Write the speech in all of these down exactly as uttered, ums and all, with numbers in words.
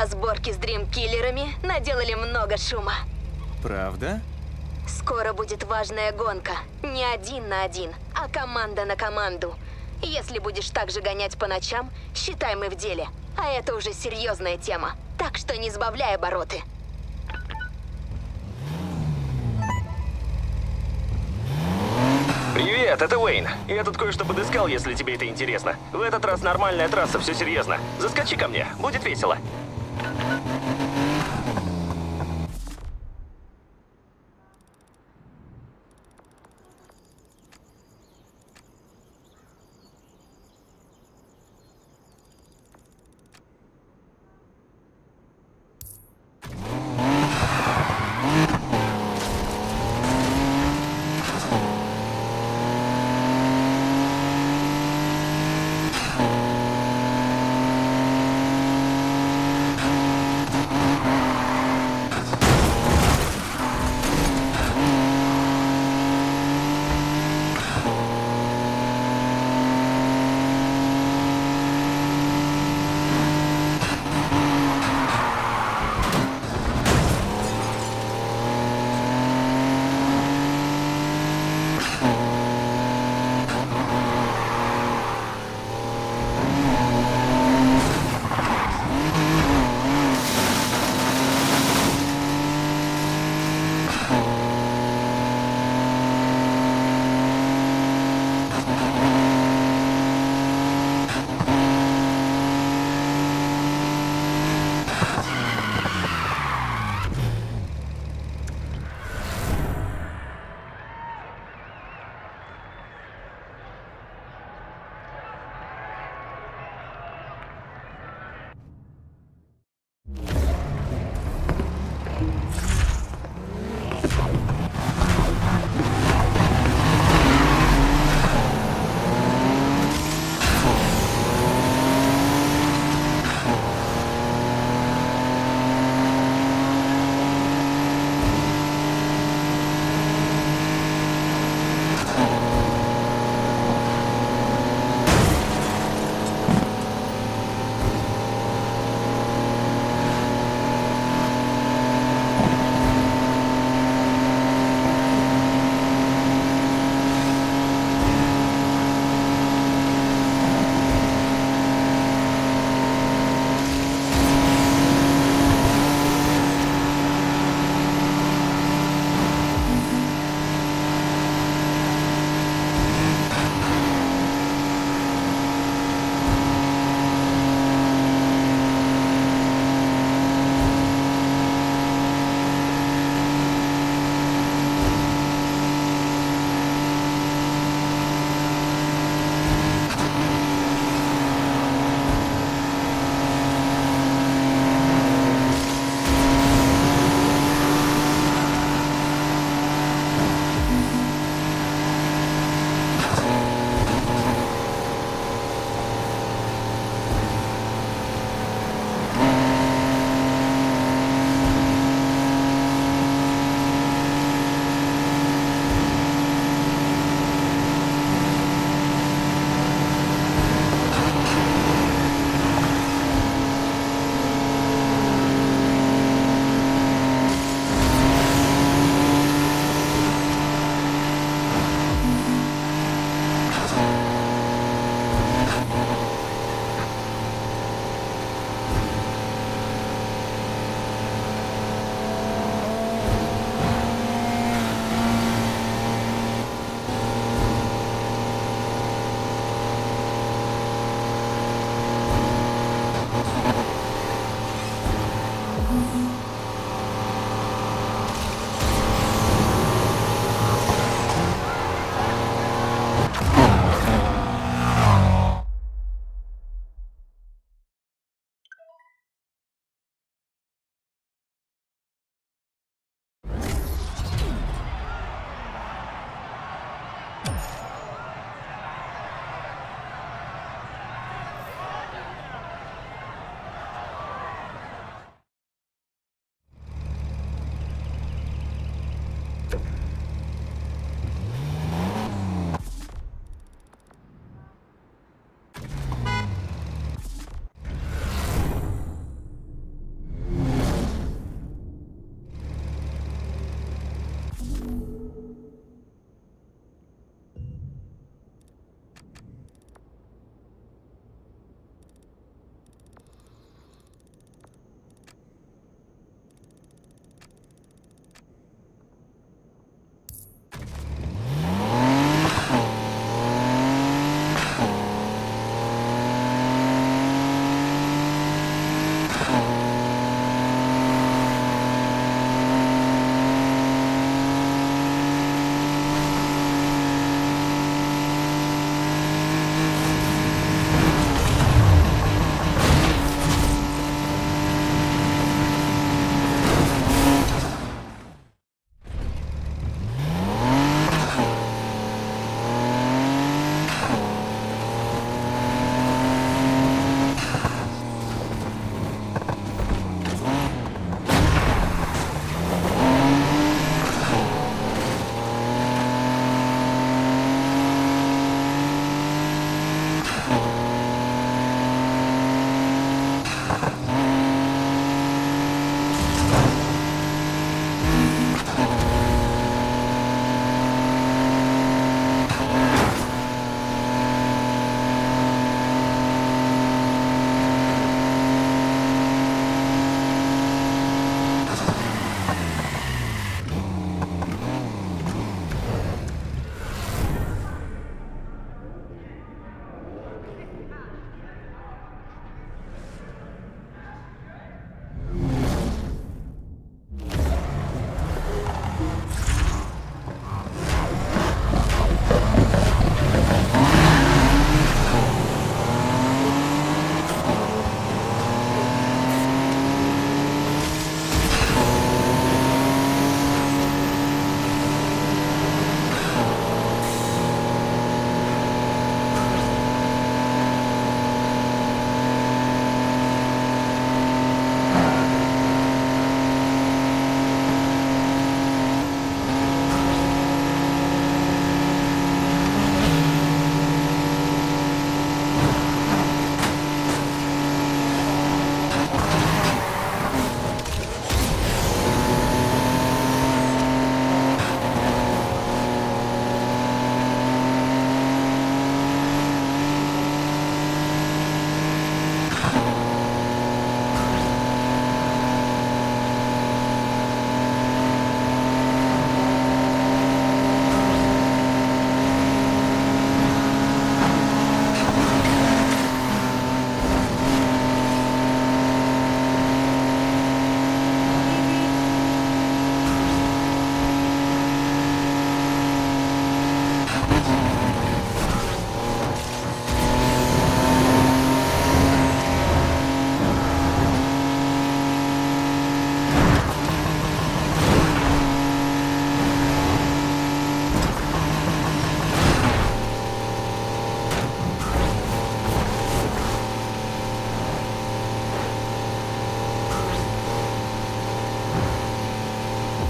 Разборки с Дрим-киллерами наделали много шума. Правда? Скоро будет важная гонка. Не один на один, а команда на команду. Если будешь так же гонять по ночам, считай, мы в деле. А это уже серьезная тема. Так что не сбавляй обороты. Привет, это Уэйн. Я тут кое-что подыскал, если тебе это интересно. В этот раз нормальная трасса, все серьезно. Заскочи ко мне, будет весело.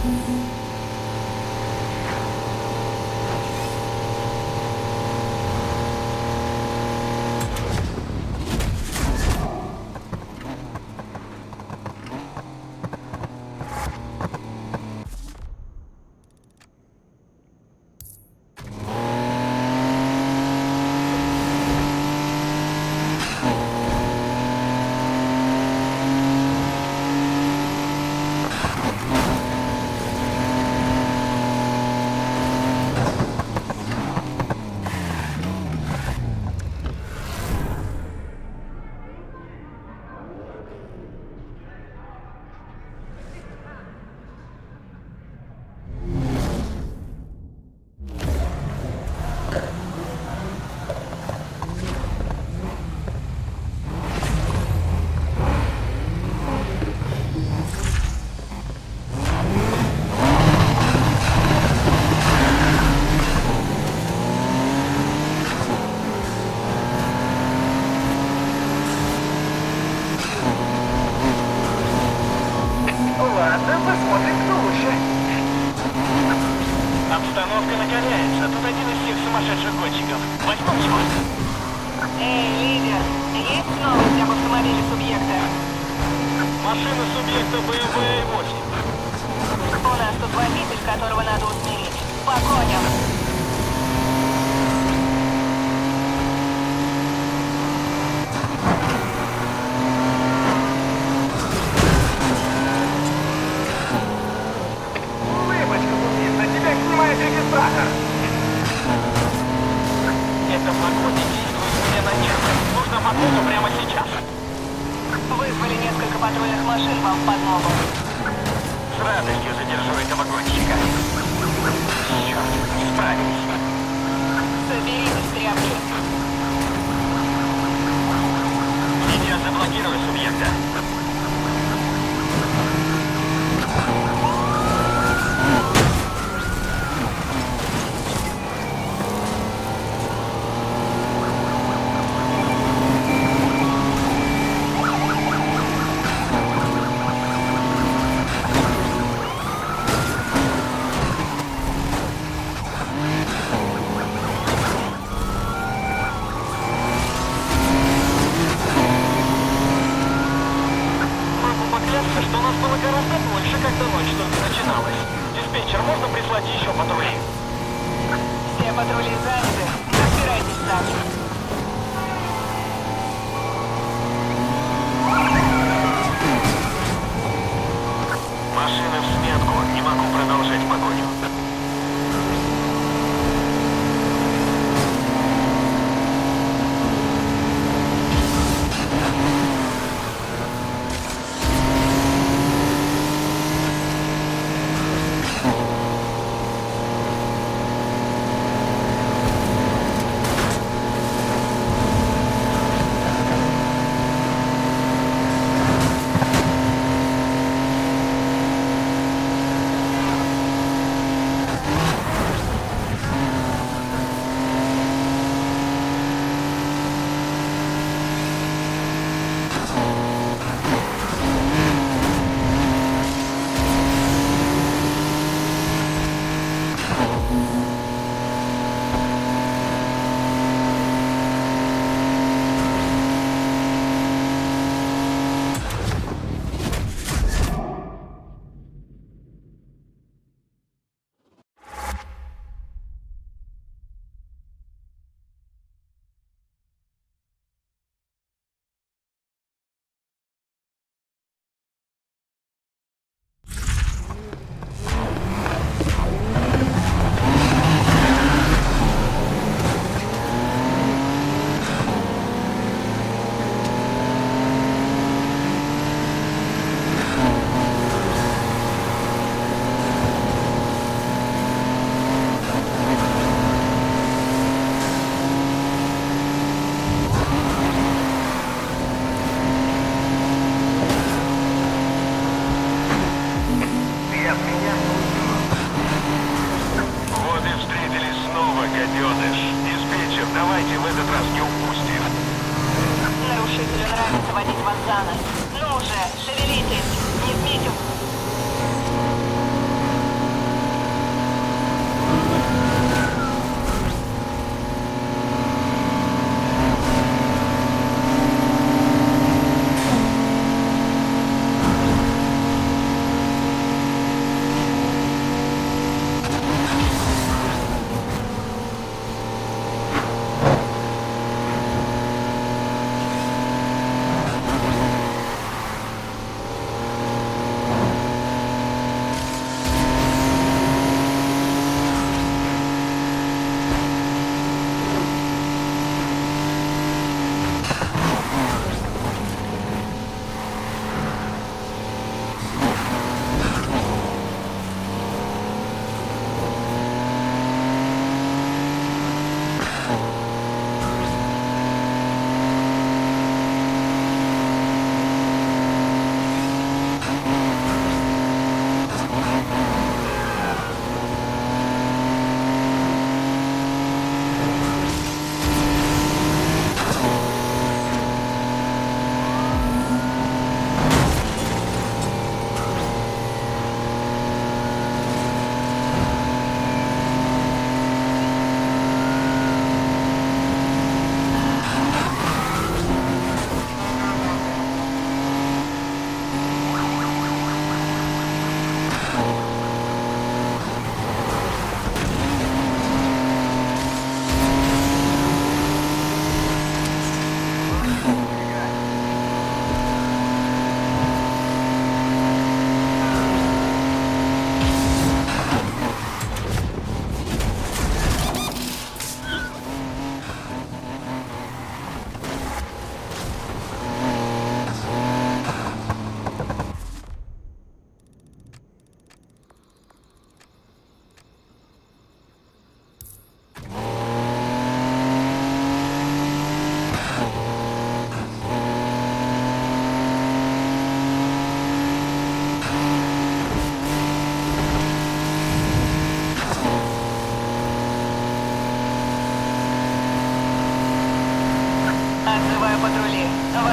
Обстановка накаляется. Тут один из тех сумасшедших гонщиков. Возьмем его. Эй, лидер, есть новость об автомобиле субъекта? Машина субъекта бэ эм вэ восемь. У нас тут водитель, которого надо усмирить. По коням. Это погода действует мне на нервы. Нужно подмогу прямо сейчас. Вызвали несколько патрульных машин вам в подмогу. С радостью задержу этого гонщика. Черт, не справились. Соберитесь, тряпки. Сейчас заблокирую субъекта. Что у нас было гораздо больше, когда ночь только начиналась. Диспетчер, можно прислать еще патрули? Все патрули заняты. Разбирайтесь сами. Машины в сметку. Не могу продолжать погоню. Давайте в этот раз не упустим. Нарушителю нравится водить вас за нос. Ну уже, шевелитесь, не сметим.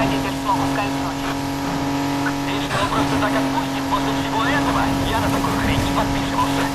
водитель смог ускользнуть. И что, просто так отпустим после всего этого? Я на такую хрень не подписывался.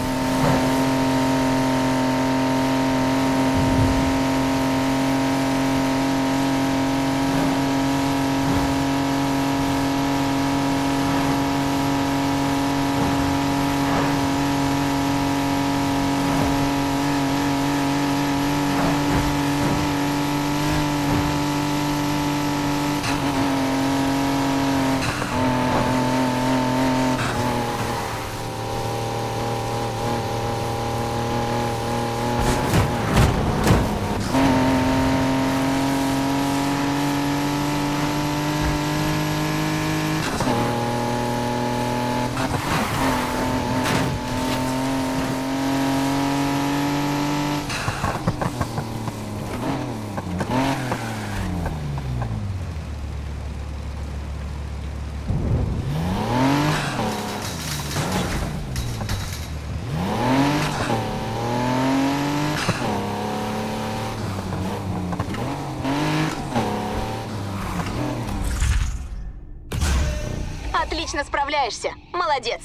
Отлично справляешься. Молодец.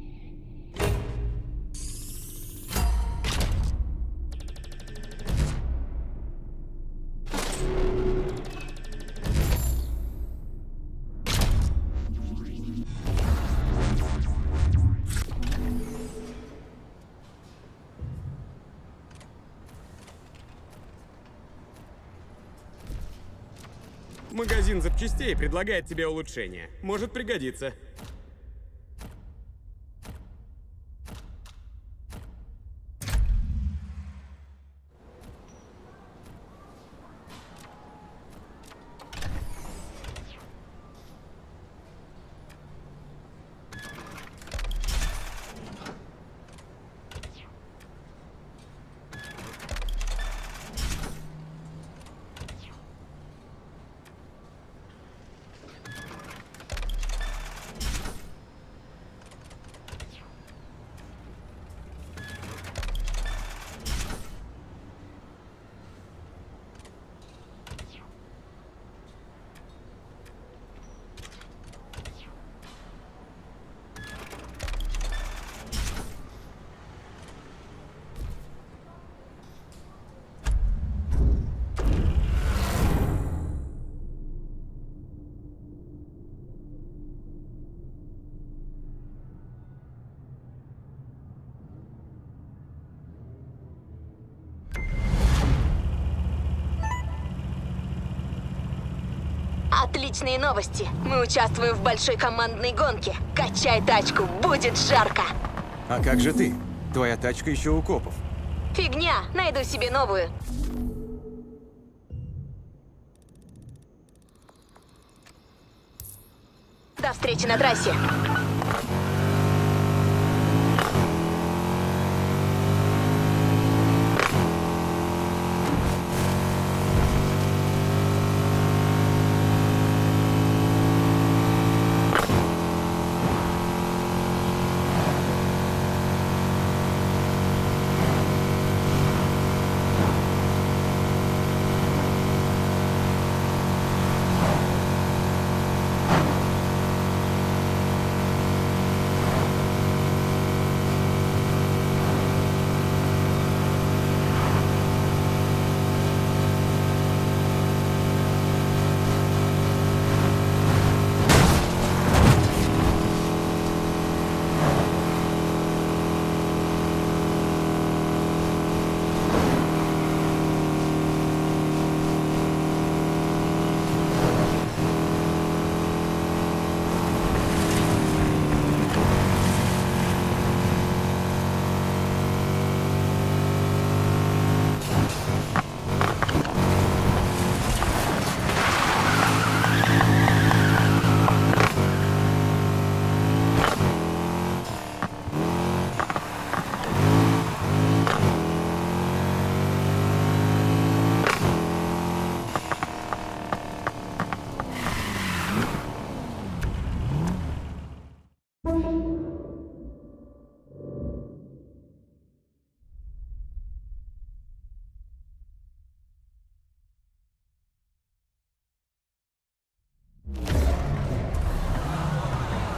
Магазин запчастей предлагает тебе улучшение. Может пригодиться. Отличные новости. Мы участвуем в большой командной гонке. Качай тачку, будет жарко. А как же ты? Твоя тачка еще у копов. Фигня, найду себе новую. До встречи на трассе.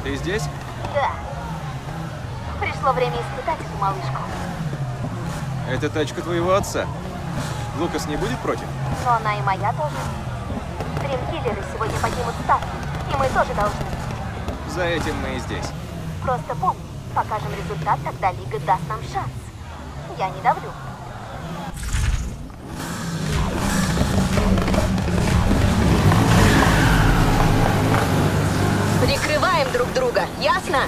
Ты здесь? Да. Пришло время испытать эту малышку. Это тачка твоего отца. Лукас не будет против? Но она и моя тоже. Дримкиллеры сегодня поднимут ставки, и мы тоже должны. За этим мы и здесь. Просто помни, покажем результат, тогда Лига даст нам шанс. Я не давлю. Прикрываем друг друга, ясно?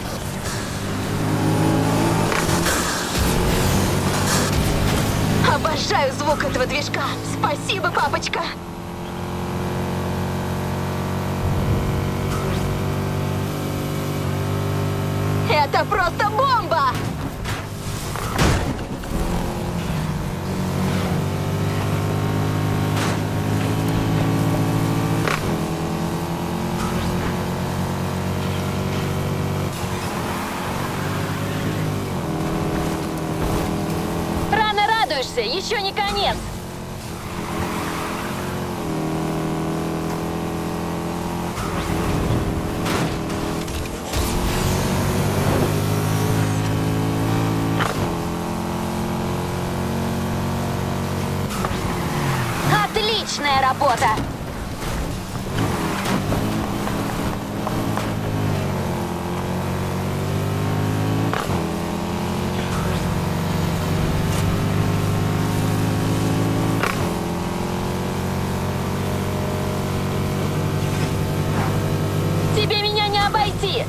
Обожаю звук этого движка. Спасибо, папочка. Это просто бомба! Рано радуешься, еще не конец. Отличная работа! Тебе меня не обойти!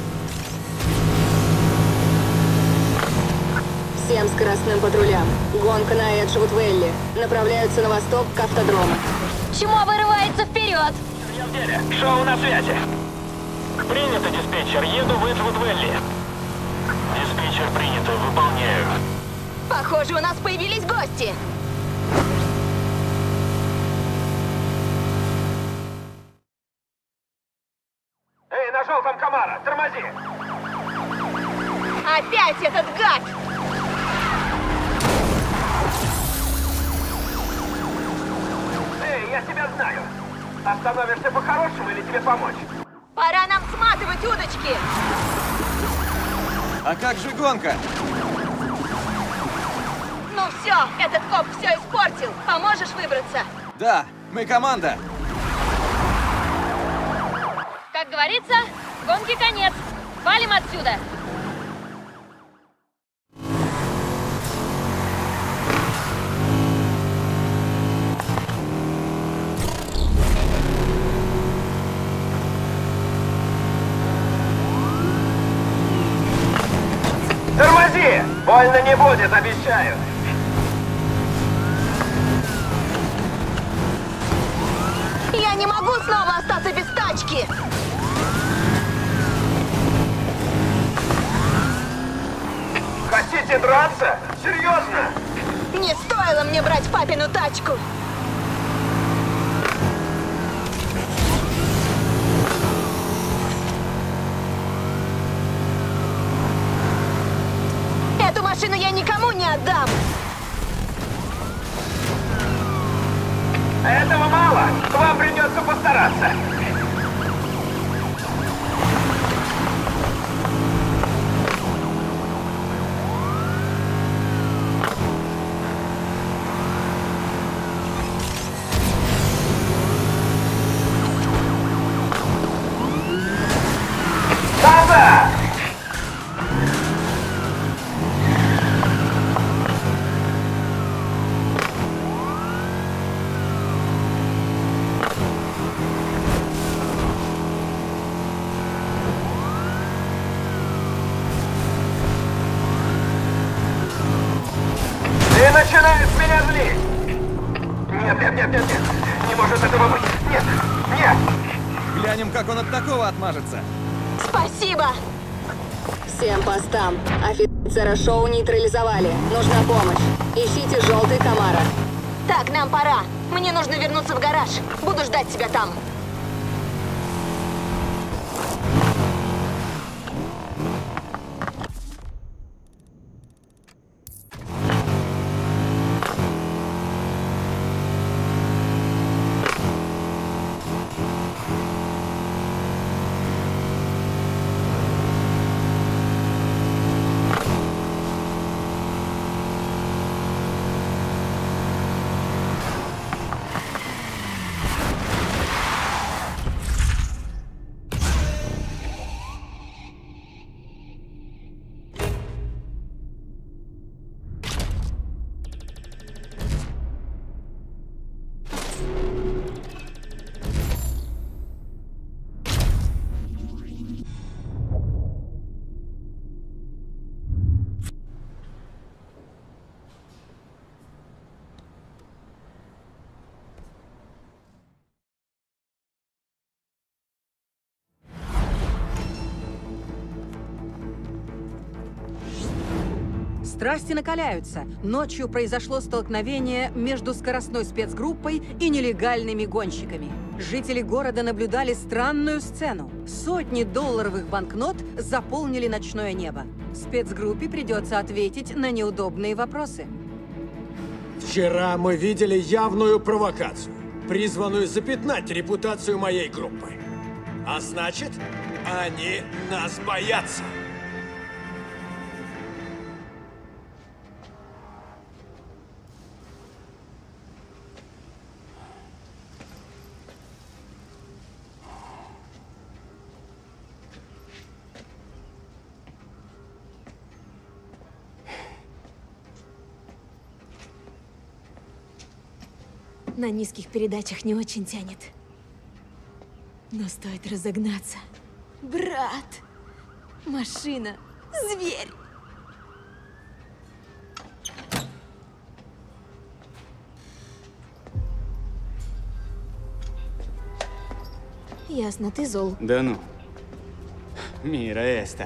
Всем скоростным патрулям. Гонка на Эджвуд-Вэлли. Направляются на восток к автодрому. Чмо вырывается вперед! Я в деле. Шоу на связи. Принято, диспетчер. Еду в Эджвуд-Вэлли. Диспетчер принято. Выполняю. Похоже, у нас появились гости. Эй, на желтом Камара, тормози! Опять этот гад! Эй, я тебя знаю. Остановишься по-хорошему или тебе помочь? Пора нам сматывать удочки! А как же гонка? Ну все, этот коп все испортил. Поможешь выбраться? Да, мы команда. Как говорится, гонки конец. Валим отсюда! Тормози! Больно не будет, обещаю. Я не могу снова остаться без тачки! Хотите драться? Серьезно? Не стоило мне брать папину тачку! Эту машину я никому не отдам! Этого мало. Вам придется постараться. Назад! Ты начинаешь меня злить! Нет, нет, нет, нет, нет! Не может этого быть! Нет! Нет! Глянем, как он от такого отмажется. Спасибо! Всем постам. Офицера шоу нейтрализовали. Нужна помощь. Ищите желтый Камара. Так, нам пора. Мне нужно вернуться в гараж. Буду ждать тебя там. Страсти накаляются. Ночью произошло столкновение между скоростной спецгруппой и нелегальными гонщиками. Жители города наблюдали странную сцену. Сотни долларовых банкнот заполнили ночное небо. Спецгруппе придется ответить на неудобные вопросы. Вчера мы видели явную провокацию, призванную запятнать репутацию моей группы. А значит, они нас боятся. На низких передачах не очень тянет. Но стоит разогнаться. Брат! Машина! Зверь! Ясно, ты зол. Да ну. Мира Эста.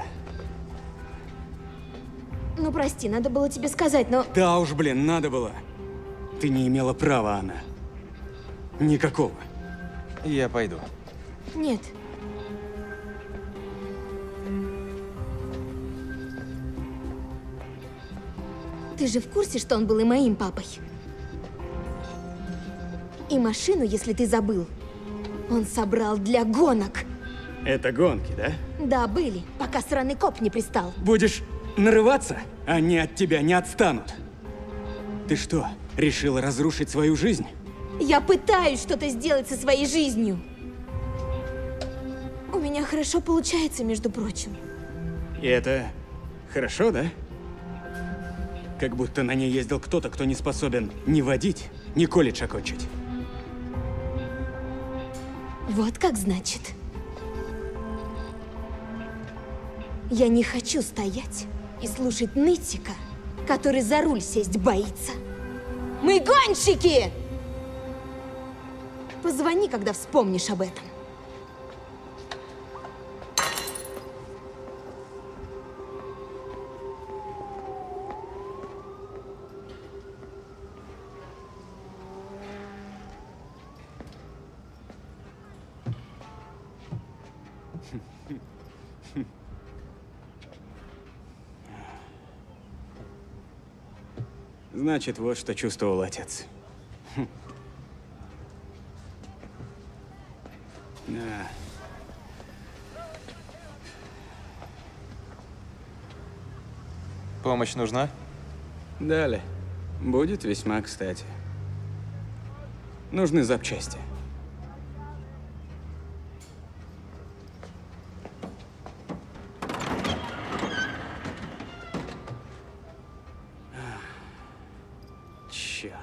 Ну прости, надо было тебе сказать, но... Да уж, блин, надо было. Ты не имела права, Анна. Никакого. Я пойду. Нет. Ты же в курсе, что он был и моим папой? И машину, если ты забыл, он собрал для гонок. Это гонки, да? Да, были, пока сраный коп не пристал. Будешь нарываться, они от тебя не отстанут. Ты что, решила разрушить свою жизнь? Я пытаюсь что-то сделать со своей жизнью. У меня хорошо получается, между прочим. И это хорошо, да? Как будто на ней ездил кто-то, кто не способен ни водить, ни колледж окончить. Вот как значит. Я не хочу стоять и слушать нытика, который за руль сесть боится. Мы гонщики! Позвони, когда вспомнишь об этом. Значит, вот что чувствовал отец. Да. Помощь нужна? Далее. Будет весьма кстати. Нужны запчасти. Черт.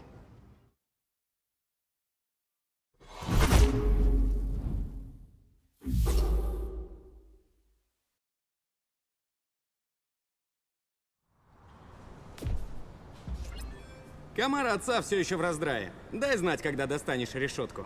Комара отца все еще в раздрае. Дай знать, когда достанешь решетку.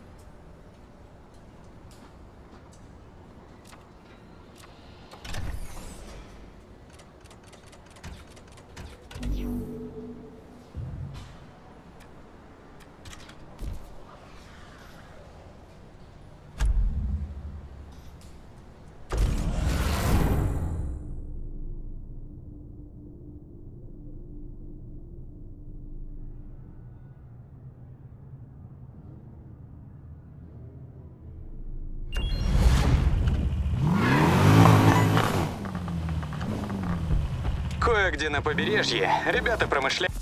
Кое-где на побережье ребята промышляют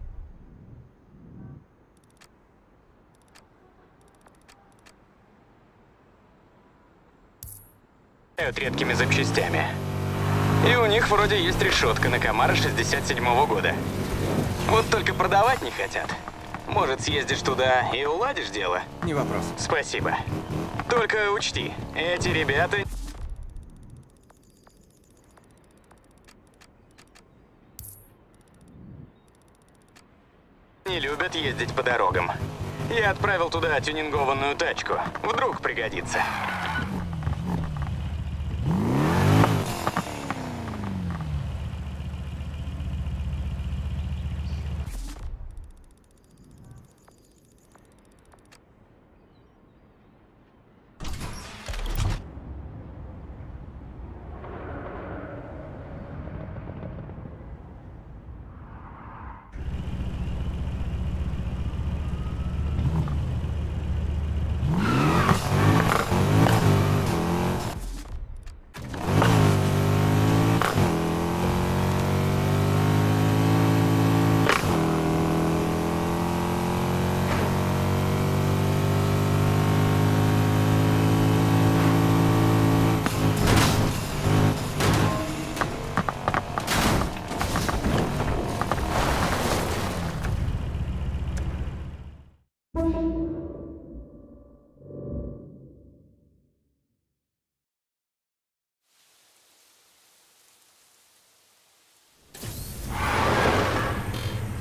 редкими запчастями. И у них вроде есть решетка на Камаро шестьдесят седьмого года. Вот только продавать не хотят. Может, съездишь туда и уладишь дело? Не вопрос. Спасибо. Только учти, эти ребята... не любят ездить по дорогам. Я отправил туда тюнингованную тачку. Вдруг пригодится.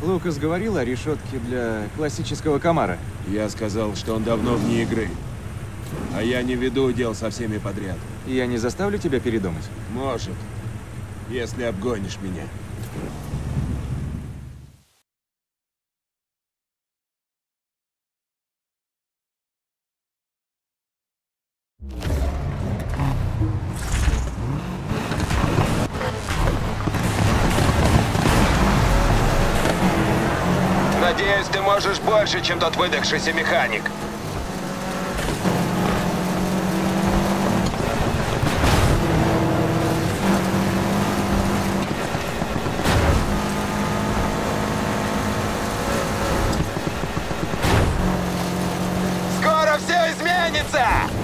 Лукас говорил о решетке для классического Камара. Я сказал, что он давно вне игры. А я не веду дел со всеми подряд. Я не заставлю тебя передумать? Может, если обгонишь меня. Надеюсь, ты можешь больше, чем тот выдохшийся механик. Скоро все изменится!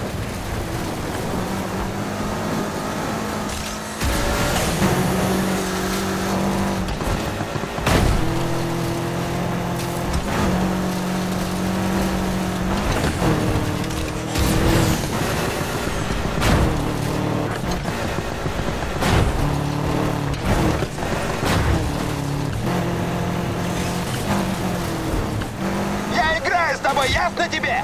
Я играю с тобой, ясно тебе?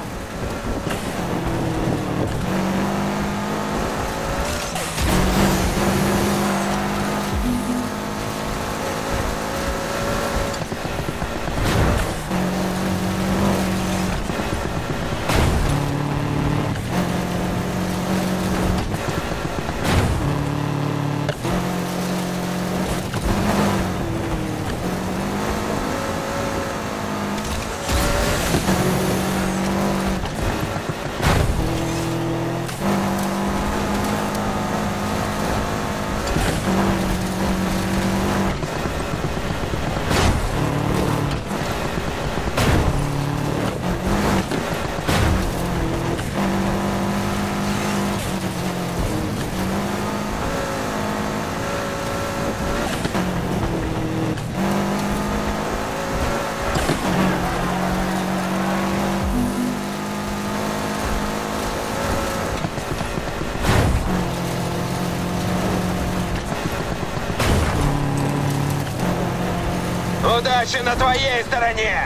Удачи на твоей стороне!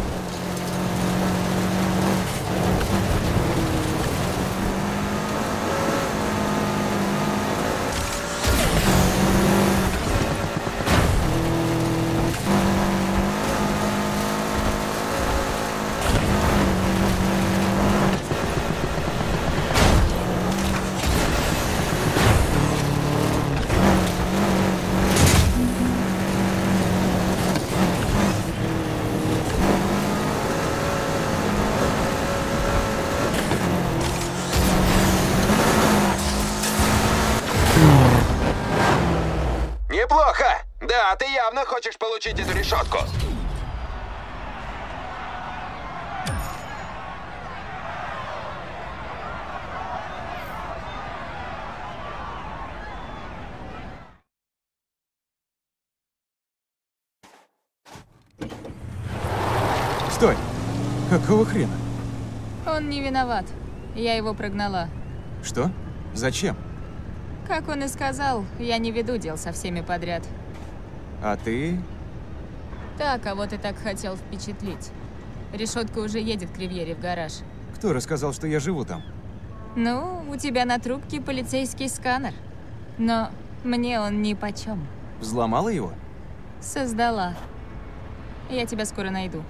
Неплохо! Да, ты явно хочешь получить эту решетку. Стой! Какого хрена? Он не виноват. Я его прогнала. Что? Зачем? Как он и сказал, я не веду дел со всеми подряд. А ты? Так, а вот и так хотел впечатлить. Решетка уже едет к Ривьере в гараж. Кто рассказал, что я живу там? Ну, у тебя на трубке полицейский сканер. Но мне он нипочем. Взломала его? Создала. Я тебя скоро найду.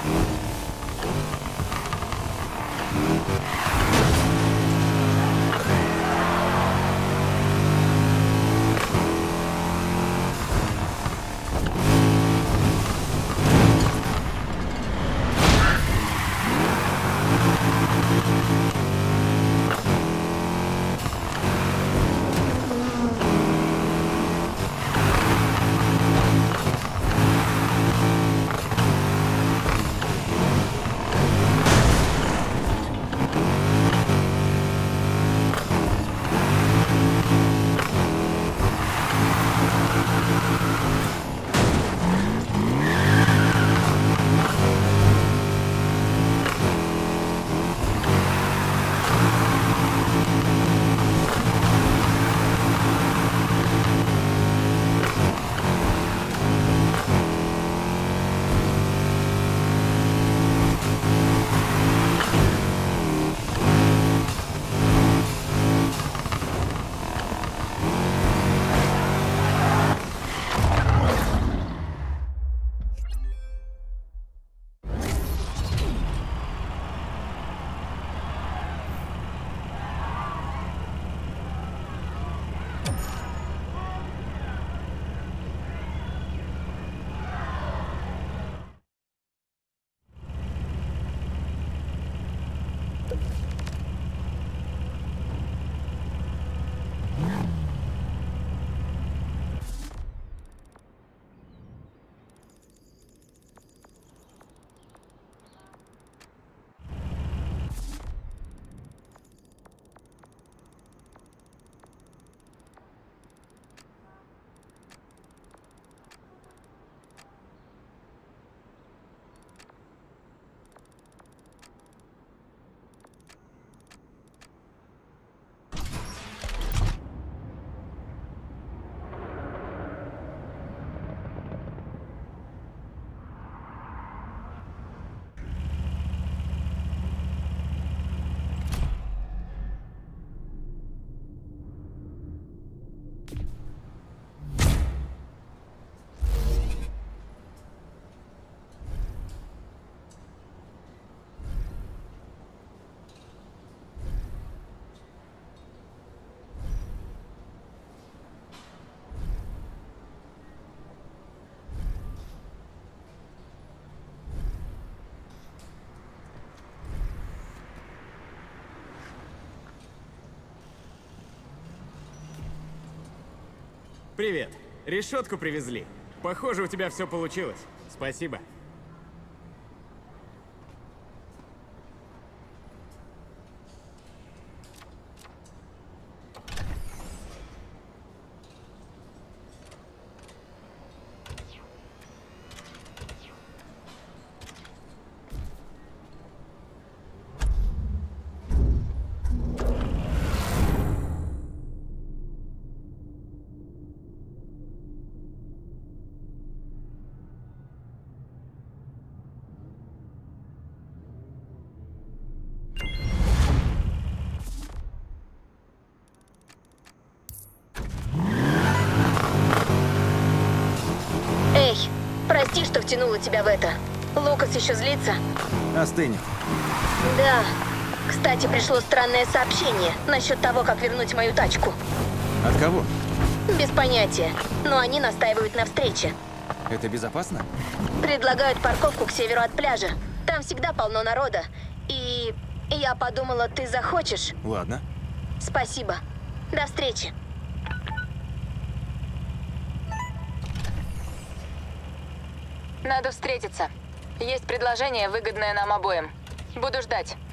Привет. Решетку привезли. Похоже, у тебя все получилось. Спасибо. Прости, что втянула тебя в это. Лукас еще злится? Остынь. Да. Кстати, пришло странное сообщение насчет того, как вернуть мою тачку. От кого? Без понятия. Но они настаивают на встрече. Это безопасно? Предлагают парковку к северу от пляжа. Там всегда полно народа. И я подумала, ты захочешь. Ладно. Спасибо. До встречи. Надо встретиться. Есть предложение, выгодное нам обоим. Буду ждать.